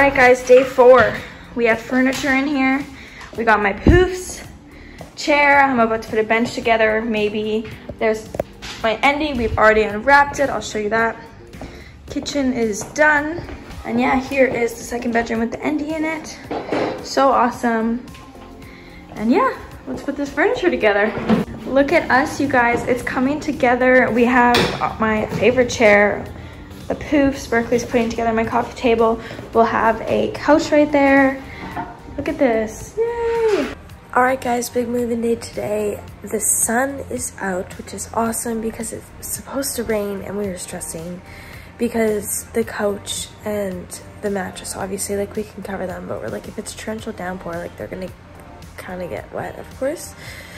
Alright guys, day 4. We have furniture in here. We got my poofs, chair. I'm about to put a bench together, maybe. There's my Endy. We've already unwrapped it. I'll show you that. Kitchen is done. And yeah, here is the second bedroom with the Endy in it. So awesome. And yeah, let's put this furniture together. Look at us, you guys. It's coming together. We have my favorite chair, the poofs. Berkeley's putting together my coffee table. We'll have a couch right there. Look at this. Yay! All right, guys, big moving day today. The sun is out, which is awesome because it's supposed to rain and we were stressing because the couch and the mattress, obviously, like, we can cover them, but we're like, if it's torrential downpour, like, they're gonna kind of get wet, of course.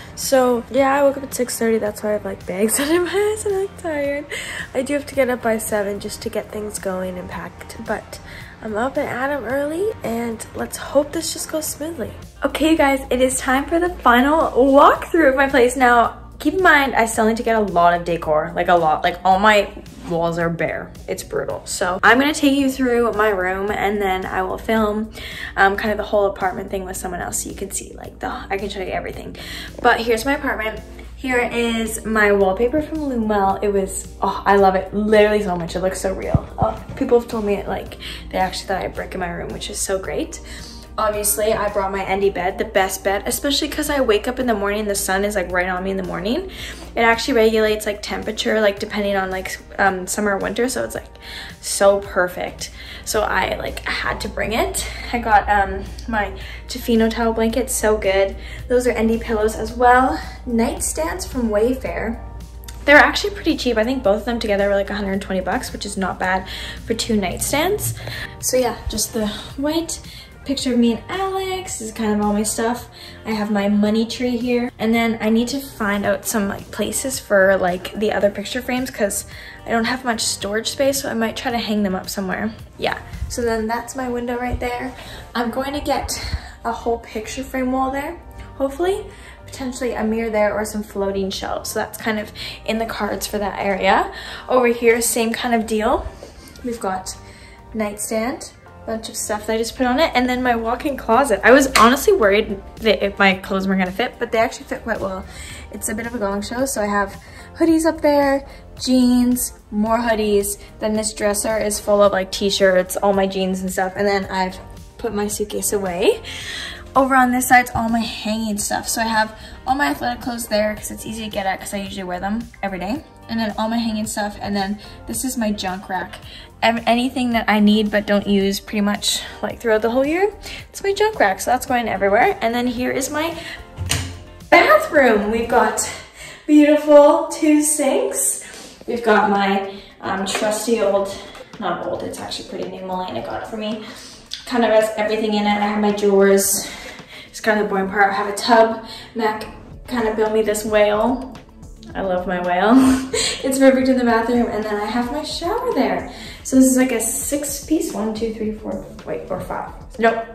So yeah, I woke up at 6:30. That's why I have like bags under my eyes and I'm tired. I do have to get up by 7 just to get things going and packed, but I'm up and at 'em early and let's hope this just goes smoothly. Okay, you guys, it is time for the final walkthrough of my place. Now, keep in mind, I still need to get a lot of decor, like a lot, like all my walls are bare. It's brutal. So I'm gonna take you through my room and then I will film kind of the whole apartment thing with someone else so you can see, like, I can show you everything. But here's my apartment. Here is my wallpaper from Lumel. It was, oh, I love it literally so much. It looks so real. Oh, people have told me, like, they actually thought I had brick in my room, which is so great. Obviously, I brought my Endy bed, the best bed, especially because I wake up in the morning, the sun is like right on me in the morning. It actually regulates like temperature, like depending on like summer or winter, so it's like so perfect. So I like had to bring it. I got my Tofino towel blanket, so good. Those are Endy pillows as well. Nightstands from Wayfair. They're actually pretty cheap. I think both of them together were like 120 bucks, which is not bad for 2 nightstands. So yeah, just the white picture of me and Alex. This is kind of all my stuff. I have my money tree here. And then I need to find out some like places for like the other picture frames because I don't have much storage space, so I might try to hang them up somewhere. Yeah, so then that's my window right there. I'm going to get a whole picture frame wall there, hopefully. Potentially a mirror there or some floating shelves. So that's kind of in the cards for that area. Over here, same kind of deal. We've got nightstand, bunch of stuff that I just put on it, and then my walk-in closet. I was honestly worried that if my clothes weren't gonna fit, but they actually fit quite well. It's a bit of a gong show, so I have hoodies up there, jeans, more hoodies, then this dresser is full of like t-shirts, all my jeans and stuff, and then I've put my suitcase away. Over on this side's all my hanging stuff. So I have all my athletic clothes there because it's easy to get at because I usually wear them every day. And then all my hanging stuff, and then this is my junk rack. Anything that I need but don't use pretty much like throughout the whole year, it's my junk rack, so that's going everywhere. And then here is my bathroom. We've got beautiful 2 sinks. We've got my trusty old, not old, it's actually pretty new, Melena got it for me. Kind of has everything in it. I have my drawers. It's kind of the boring part. I have a tub. Mac kind of built me this whale. I love my whale. It's perfect in the bathroom. And then I have my shower there. So this is like a 6-piece, 1, 2, 3, 4, wait, or 5. Nope,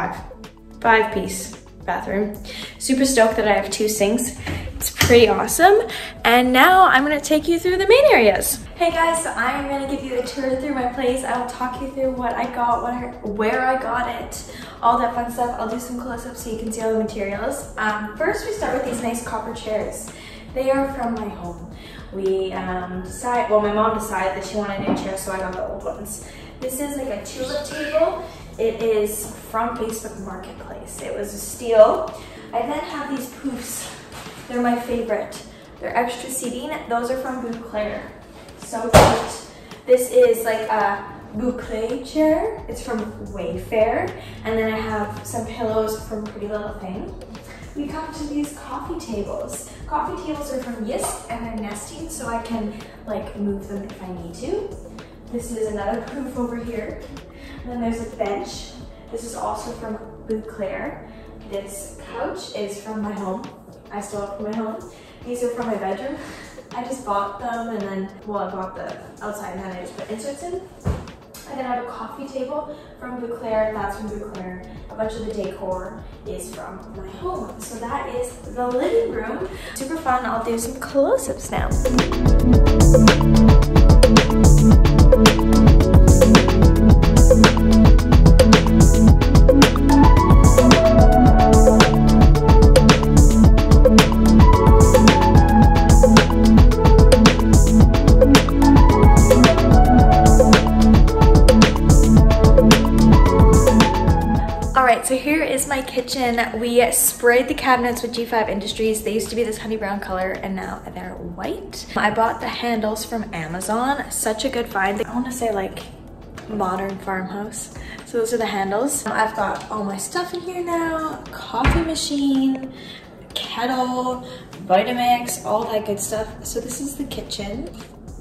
5-piece bathroom. Super stoked that I have 2 sinks. It's pretty awesome. And now I'm gonna take you through the main areas. Hey guys, so I'm gonna give you a tour through my place. I will talk you through what I got, where I got it, all that fun stuff. I'll do some close-ups so you can see all the materials. First, we start with these nice copper chairs. They are from my home. We my mom decided that she wanted a new chair, so I got the old ones. This is like a tulip table. It is from Facebook Marketplace. It was a steal. I then have these poofs. They're my favorite. They're extra seating. Those are from Bouclair. So cute. This is like a boucle chair. It's from Wayfair. And then I have some pillows from Pretty Little Thing. We come to these coffee tables. Coffee tables are from Yisk and they're nesting, so I can like move them if I need to. This is another poof over here. And then there's a bench. This is also from Bouclair. This couch is from my home. I still have from my home. These are from my bedroom. I just bought them and then, well, I bought the outside and then I just put inserts in. And then I have a coffee table from Bouclair, that's from Bouclair. A bunch of the decor is from my home. So that is the living room. Super fun. I'll do some close-ups now. kitchen. We sprayed the cabinets with G5 Industries. They used to be this honey brown color and now they're white. I bought the handles from Amazon. Such a good find. I want to say like modern farmhouse. So those are the handles. I've got all my stuff in here now. Coffee machine, kettle, Vitamix, all that good stuff. So this is the kitchen.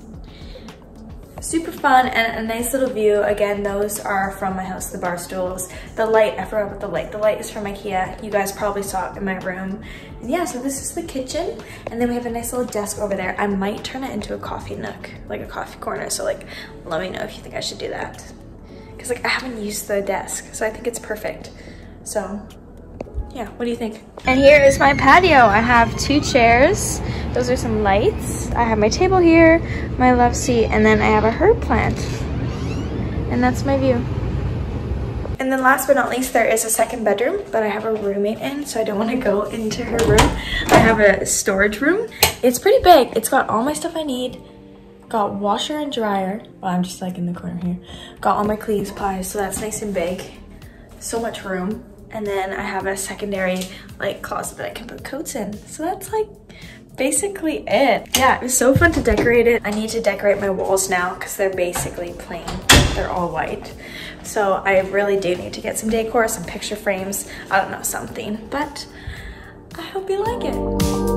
Super fun and a nice little view. Again, those are from my house, the bar stools. The light, I forgot about the light. The light is from IKEA. You guys probably saw it in my room. And yeah, so this is the kitchen. And then we have a nice little desk over there. I might turn it into a coffee nook, like a coffee corner. So like, let me know if you think I should do that. Cause like I haven't used the desk, so I think it's perfect. So yeah, what do you think? And here is my patio. I have 2 chairs. Those are some lights. I have my table here, my love seat, and then I have a herb plant. And that's my view. And then last but not least, there is a second bedroom, but I have a roommate in, so I don't want to go into her room. I have a storage room. It's pretty big. It's got all my stuff I need. Got washer and dryer. Well, I'm just like in the corner here. Got all my Cleves pies, so that's nice and big. So much room. And then I have a secondary like closet that I can put coats in. So that's like basically it. Yeah, it was so fun to decorate it. I need to decorate my walls now because they're basically plain. They're all white. So I really do need to get some decor, some picture frames, I don't know, something. But I hope you like it.